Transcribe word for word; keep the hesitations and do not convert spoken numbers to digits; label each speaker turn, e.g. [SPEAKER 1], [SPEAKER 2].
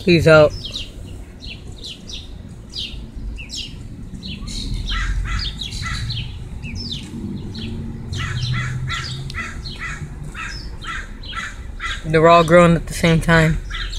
[SPEAKER 1] Peace out. They're all growing at the same time.